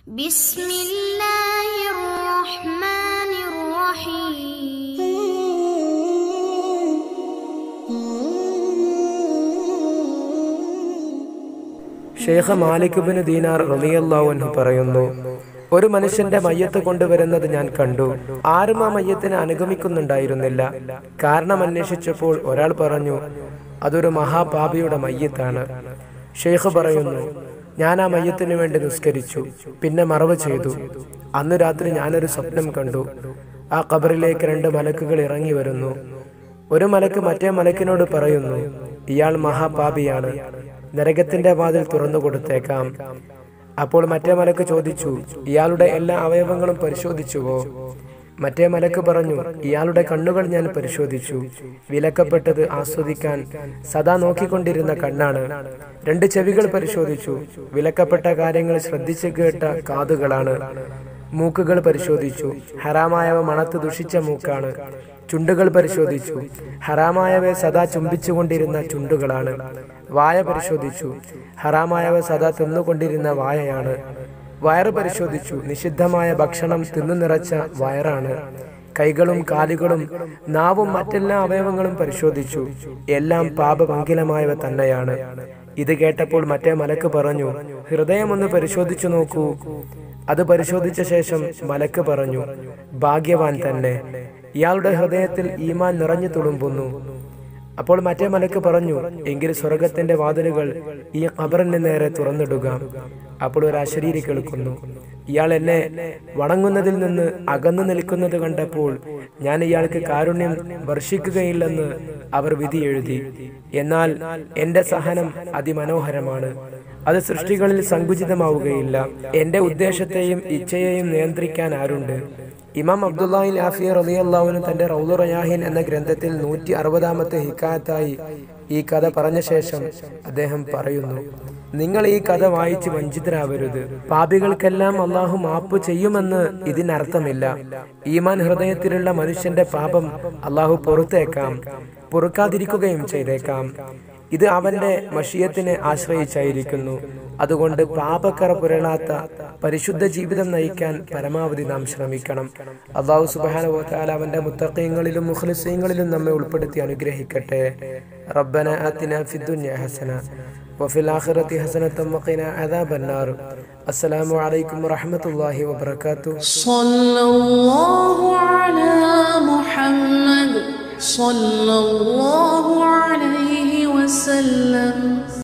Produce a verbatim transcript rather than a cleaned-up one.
بسم الله الرحمن الرحيم ഷെയ്ഖ് മാലിക് ഇബ്നു ദീനാർ റളിയല്ലാഹു അൻഹു പറയുന്നു, ഒരു മനുഷ്യന്റെ മയ്യത്ത് കൊണ്ടുവരുന്നത് ഞാൻ കണ്ടു. ആരും ആ മയ്യത്തിനെ അനുഗമിക്കുന്നുണ്ടായിരുന്നില്ല. കാരണം അന്വേഷിച്ചപ്പോൾ ഒരാൾ പറഞ്ഞു, അതൊരു മഹാപാപിയുടെ മയ്യത്താണ്. ഷെയ്ഖ് പറയുന്നു, ഞാൻ ആ മയ്യത്തിനു വേണ്ടി നിസ്കരിച്ചു, പിന്നെ മറവ് ചെയ്തു. അന്ന് രാത്രി ഞാനൊരു സ്വപ്നം കണ്ടു. ആ ഖബറിലേക്ക് രണ്ട് മലക്കുകൾ ഇറങ്ങി വരുന്നു. ഒരു മലക്ക് മറ്റേ മലക്കിനോട് പറയുന്നു, ഇയാൾ മഹാപാപിയാണ്, നരകത്തിന്റെ വാതിൽ തുറന്നു കൊടുത്തേക്കാം. അപ്പോൾ മറ്റേ മലക്ക് ചോദിച്ചു, ഇയാളുടെ എല്ലാ അവയവങ്ങളും പരിശോധിച്ചുവോ? മറ്റേ മലക്ക് പറഞ്ഞു, ഇയാളുടെ കണ്ണുകൾ ഞാൻ പരിശോധിച്ചു. വിലക്കപ്പെട്ടത് ആസ്വദിക്കാൻ സദാ നോക്കിക്കൊണ്ടിരുന്ന കണ്ണാണ്. രണ്ട് ചെവികൾ പരിശോധിച്ചു. വിലക്കപ്പെട്ട കാര്യങ്ങൾ ശ്രദ്ധിച്ചു കേട്ട കാതുകളാണ്. മൂക്കുകൾ പരിശോധിച്ചു. ഹറാമായവ മണത്ത് ദുഷിച്ച മൂക്കാണ്. ചുണ്ടുകൾ പരിശോധിച്ചു. ഹറാമായവയെ സദാ ചുംബിച്ചുകൊണ്ടിരുന്ന ചുണ്ടുകളാണ്. വായ പരിശോധിച്ചു. ഹറാമായവ സദാ തിന്നുകൊണ്ടിരുന്ന വായയാണ്. വയറ് പരിശോധിച്ചു. നിഷിദ്ധമായ ഭക്ഷണം തിന്നു നിറച്ച വയറാണ്. കൈകളും കാലുകളും നാവും മറ്റെല്ലാ അവയവങ്ങളും പരിശോധിച്ചു. എല്ലാം പാപഭംഗിലമായവ തന്നെയാണ്. ഇത് കേട്ടപ്പോൾ മറ്റേ മലക്ക് പറഞ്ഞു, ഹൃദയമൊന്ന് പരിശോധിച്ചു നോക്കൂ. അത് പരിശോധിച്ച ശേഷം മലക്ക് പറഞ്ഞു, ഭാഗ്യവാൻ തന്നെ, ഇയാളുടെ ഹൃദയത്തിൽ ഈമാൻ നിറഞ്ഞു തുളുമ്പുന്നു. അപ്പോൾ മറ്റേ മലക്ക് പറഞ്ഞു, എങ്കിൽ സ്വർഗത്തിന്റെ വാതിലുകൾ ഈ ഖബറിന് നേരെ തുറന്നിടുക. അപ്പോൾ ഒരു അശരീരി കേൾക്കുന്നു, ഇയാൾ എന്നെ വണങ്ങുന്നതിൽ നിന്ന് അകന്നു നിൽക്കുന്നത് കണ്ടപ്പോൾ ഞാൻ ഇയാൾക്ക് കാരുണ്യം വർഷിക്കുകയില്ലെന്ന് അവർ വിധി എഴുതി. എന്നാൽ എന്റെ സഹനം അതിമനോഹരമാണ്. അത് സൃഷ്ടികളിൽ സങ്കുചിതമാവുകയില്ല. എന്റെ ഉദ്ദേശത്തെയും ഇച്ഛയെയും നിയന്ത്രിക്കാൻ ആരുണ്ട്? ഇമാം അബ്ദുല്ലാഹി ലാഫി റളിയല്ലാഹു അൻഹു തന്റെ റൗദു റയാഹിൻ എന്ന ഗ്രന്ഥത്തിൽ നൂറ്റി അറുപതാമത്തെ ഹിക്കായത്തായി ഈ കഥ പറഞ്ഞ ശേഷം അദ്ദേഹം പറയുന്നു, നിങ്ങൾ ഈ കഥ വായിച്ച് വഞ്ചിതരാവരുത്. പാപികൾക്കെല്ലാം അള്ളാഹു മാപ്പ് ചെയ്യുമെന്ന് ഇതിനർത്ഥമില്ല. ഈമാൻ ഹൃദയത്തിലുള്ള മനുഷ്യന്റെ പാപം അള്ളാഹു പൊറുത്തേക്കാം, പൊറുക്കാതിരിക്കുകയും ചെയ്തേക്കാം. ഇത് അവന്റെ മഷിയത്തിനെ ആശ്രയിച്ചായിരിക്കുന്നു. അതുകൊണ്ട് പാപക്കറ പുരളാത്ത പരിശുദ്ധ ജീവിതം നയിക്കാൻ പരമാവധി നാം ശ്രമിക്കണം. അല്ലാഹു സുബ്ഹാനഹു വ തആല അവന്റെ മുത്തഖീങ്ങളിലും മുഖ്ലിസീങ്ങളിലും നമ്മെ ഉൾപ്പെടുത്തി അനുഗ്രഹിക്കട്ടെ. റബ്ബന ആതിനാ ഫിദ്ദുനിയ ഹസന വഫിൽ ആഖിറതി ഹസനതൻ വഖിനാ അദാബന്നാർ. അസ്സലാമു അലൈക്കും വറഹ്മത്തുള്ളാഹി വബറകാതുഹു. സ്വല്ലല്ലാഹു അലാ മുഹമ്മദ് സ്വല്ലല്ലാഹു അലൈഹി വസല്ലം.